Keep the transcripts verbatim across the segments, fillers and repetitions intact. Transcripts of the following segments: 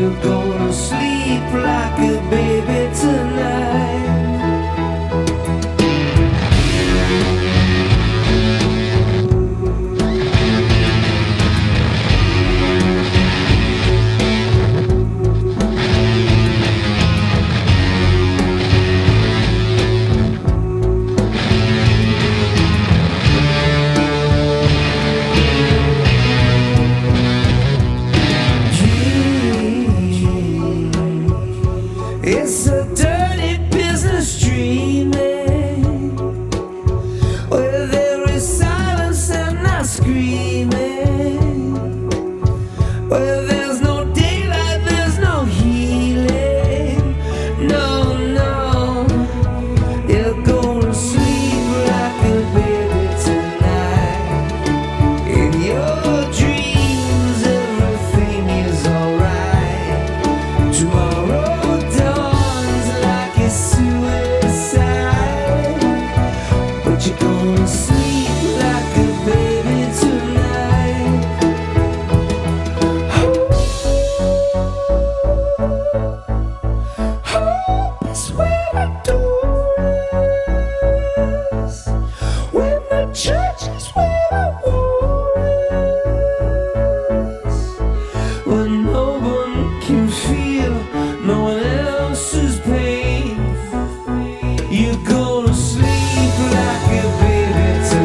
You're gonna sleep like a baby tonight. It's a dirty business dreaming, where there is silence and not screaming, where there's no daylight, there's no healing. No, no, you're gonna sleep like a baby tonight. In your dreams everything is alright. Tomorrow suicide, but you're gonna sleep like a baby tonight. Oh, that's where the door is, when the church is where the war is, when no one can feel no one else's pain. You're gonna sleep like a baby tonight.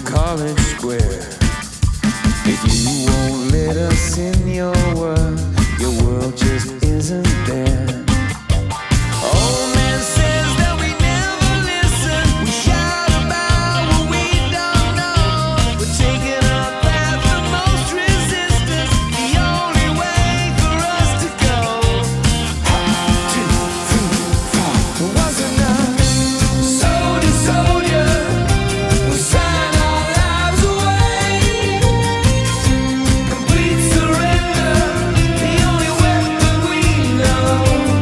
College Square. If you won't let us in your world, your world just isn't there. Old man says that we never listen. We shout about what we don't know. We're taking our path of most resistance, the only way for us to go. One, two, three, four. It was enough. Soldier, soldier, we sign our lives away. Complete surrender, the only weapon we know.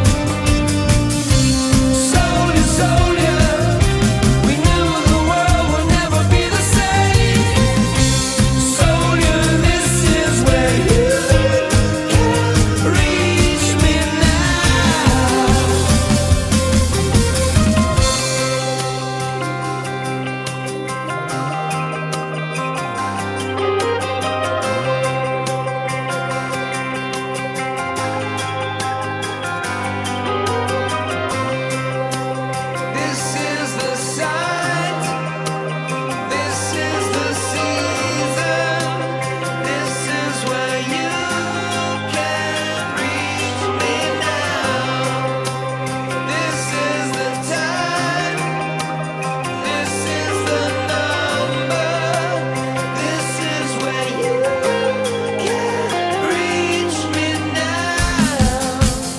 Soldier, soldier, we knew the world would never be the same. Soldier, this is where you can reach me now. This is the sight, this is the season, this is where you can reach me now. This is the time, this is the number, this is where you can reach me now.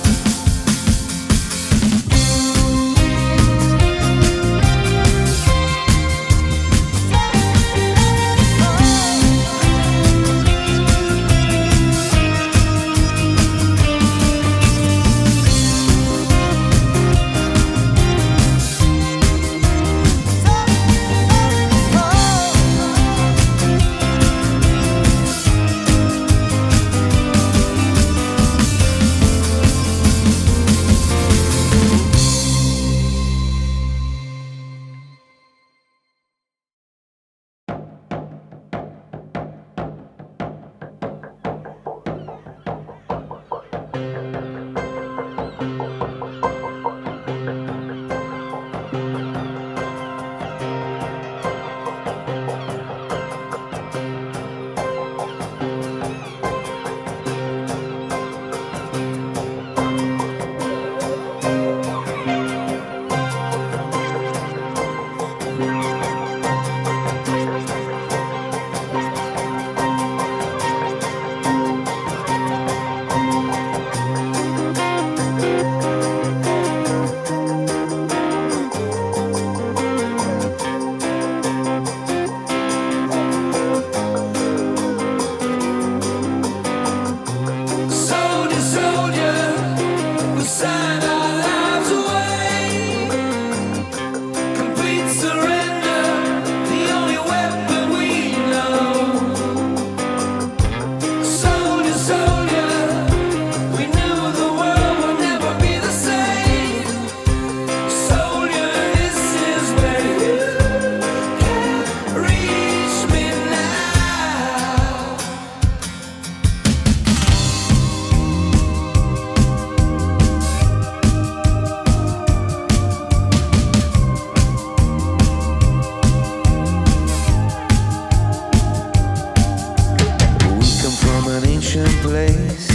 Soldier, soldier, we sign our lives away. Complete surrender, the only weapon we know. Soldier, soldier, we knew the world would never be the same. Soldier, this is where you can reach me now. We come from an ancient place